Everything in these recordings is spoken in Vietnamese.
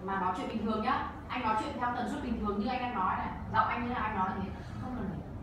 mà nói chuyện bình thường nhá, anh nói chuyện theo tần suất bình thường như anh đang nói này, giọng anh như là anh nói là thế, không cần để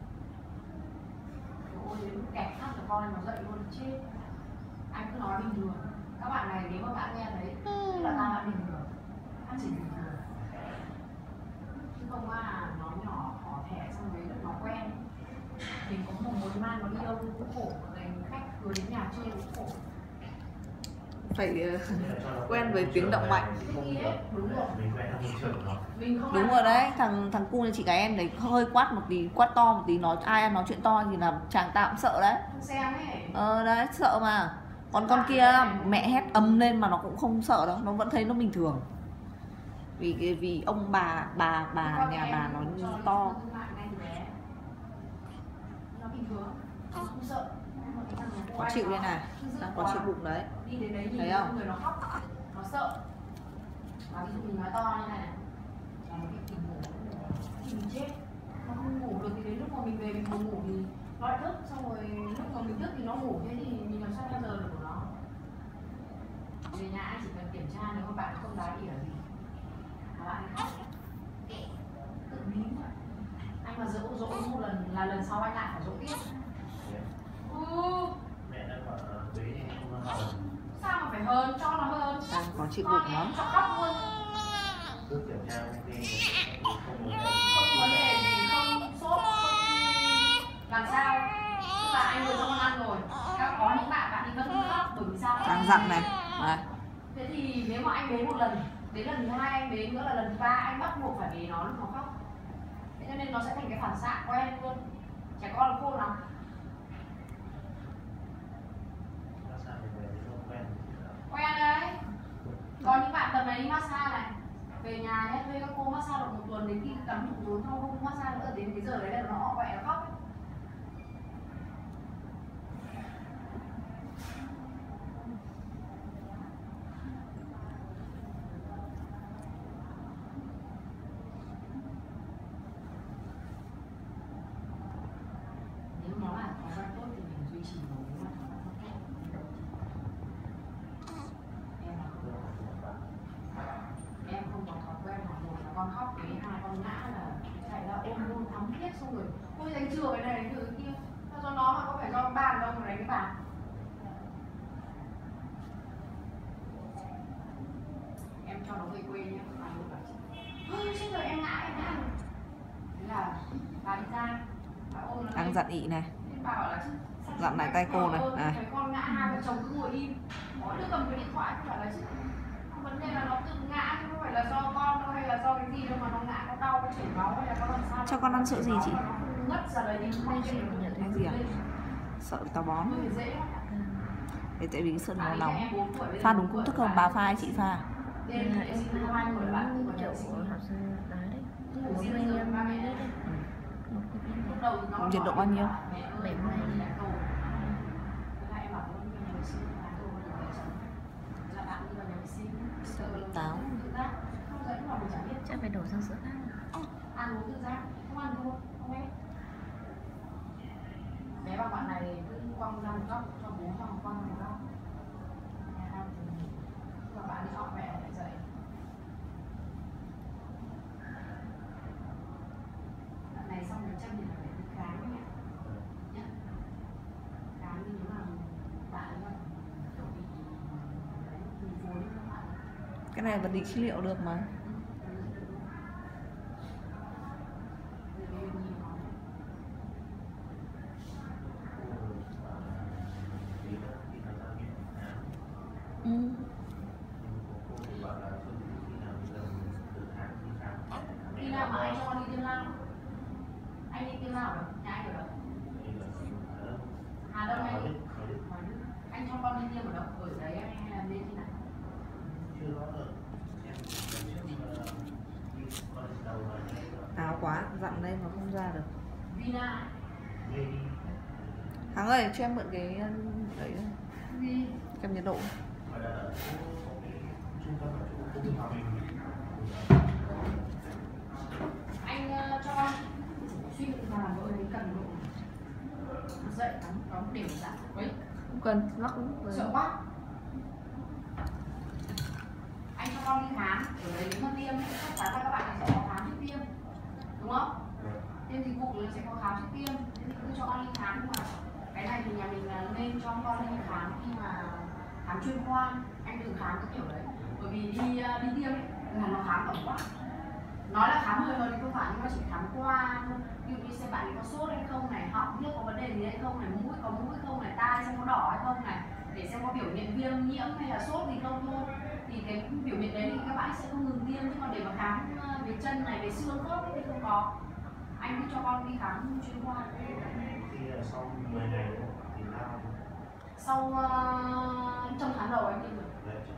ôi đến kẹt phát của con nó dậy luôn chết. Anh cứ nói bình thường. Các bạn này nếu mà bạn nghe thấy tức là ta đã bình thường, ta chỉ bình thường, chứ không à nó nhỏ khó thẻ xong đấy nó quen. Mình có một mối man nó đi đâu cũng khổ, người khách vừa đến nhà chơi cũng khổ. Phải quen với tiếng động mạnh. Đúng rồi. Đúng rồi đấy, thằng cu này chị gái em đấy hơi quát một tí, quát to một tí, nói ai em nói chuyện to thì là chàng ta cũng sợ đấy. Đấy sợ mà. Còn con kia mẹ hét ầm lên mà nó cũng không sợ đâu, nó vẫn thấy nó bình thường. Vì ông bà nhà bà nó to. Nó bình thường, không sợ. Có chịu đây này, đang có chịu bụng đấy. Đi đến đấy thấy không? Người nó khóc, nó sợ. Và ví dụ mình nói to như này này, là một cái tình ngủ thì mình chết. Nó không ngủ được thì đến lúc mà mình về mình buồn ngủ thì nó lại thức, xong rồi lúc mà mình thức thì nó ngủ, thế thì mình làm sao bao giờ được của nó. Về nhà anh chỉ cần kiểm tra nếu mà bạn không đá đỉa gì mà bạn khóc tự nín thôi. Anh mà dỗ một lần là lần sau anh lại phải dỗ tiếp. Mẹ đang bảo Quế thì không hơn. Sao mà phải hơn, cho nó hơn. Đang có chịu bụng lắm. Cho khóc luôn. Cứ kiểm tra công ty Không vấn đề gì, không sốt, không làm sao. Tức là anh vừa cho con ăn rồi. Có những bạn đi vẫn khóc bởi vì sao? Đang dặn này. Đấy. Thế thì nếu mà anh bế một lần, đến lần thứ hai anh bế nữa là lần thứ ba anh bắt buộc phải bế nó lúc nó khóc. Thế cho nên nó sẽ thành cái phản xạ quen luôn. Trẻ con là khôn lắm. Quen đấy. Có những bạn tầm này đi massage này, về nhà nhé, thuê các cô massage được một tuần, đến khi cắm một tuần không massage nữa, đến cái giờ đấy là nó quẹ nó khóc. Nếu nó là thói quen tốt thì mình duy trì nó, nếu mà thói quen không tốt em không có thói quen mà một là con khóc, cái hai con ngã là chạy ra ôm luôn thắm thiết, xong rồi ôi đánh chừa cái này đánh chừa cái kia. Do nó mà có phải do bàn đâu mà đánh cái bàn. Em cho nó về quê nhé, bà luôn bảo ôi chết rồi em ngã. Thế là bà đi ra, bà ôm nó Đang dặn ị này. bà bảo là chứ Dặn lại tay cô này. thấy con ngã, hai vợ chồng cứ ngồi im, mỗi đứa cầm cái điện thoại, không phải là chứ vấn đề là nó tự ngã chứ không phải là do con đâu hay là do cái gì đâu mà nó ngã, nó đau, nó chảy máu hay là có làm sao. Cho con ăn sữa gì chị? Nó ngất ra đấy thì không chịu được. Cái gì à? Sợ táo bón. Thế tại vì cái sữa nó nóng. Pha đúng công thức không? Bà pha hay chị pha? Nhiệt độ bao nhiêu? Sợ bị táo. Chắc phải đổ sang sữa khác. Ăn uống tự giác, không ăn thôi, không ép. Bé bằng bạn này cứ quăng ra một góc cho bố xong quăng ra một góc. Và bạn đi chọn mẹ lại dậy. Bạn này xong cái chân thì phải đi khám nhé. Nhé. Khám đi nếu mà bạn ấy kiểu bị phối các bạn. Cái này vẫn định trị liệu được mà. Khi nào mà anh cho con đi tiêm lao? Anh đi tiêm lao rồi? Nhà anh ở đâu? Hà Đông hay đi? Anh cho con đi tiêm ở đâu? Ở đấy hay là bênที่ไหน? Áo quá, dặn đây mà không ra được. Vina. Thắng ơi, cho em mượn cái đấy. Kem nhiệt độ. Anh cho con suy nghĩ vào làm vợ đấy cần độ dậy đóng đều dặn đấy. Không cần, lắc Sợ quá. Anh cho con đi khám khám ở đấy, nếu mà tiêm chắc chắn là các bạn sẽ có khám trước tiêm, đúng không? Tiêm dịch vụ là sẽ có khám trước tiêm, thì cứ cho con đi khám. Nhưng mà cái này thì nhà mình là nên cho con đi khám khi mà khám chuyên khoa, anh đừng khám cái kiểu đấy, bởi vì đi tiêm ấy là nó khám tổng quát. Nói là khám hơi thì không phải, nhưng mà chỉ khám qua thôi. Ví dụ như xem bạn ấy có sốt hay không này, họng biết có vấn đề gì hay không này, mũi có mũi không này, tai xem có đỏ hay không này, để xem có biểu hiện viêm nhiễm hay là sốt gì không thôi. Thì cái biểu hiện đấy thì các bạn sẽ không ngừng tiêm, chứ còn để mà khám về chân này, về xương khớp thì không có. Anh cứ cho con đi khám chuyên khoa. Khi là sau 10 ngày thì lao. Sau trong tháng đầu anh đi được. Đấy,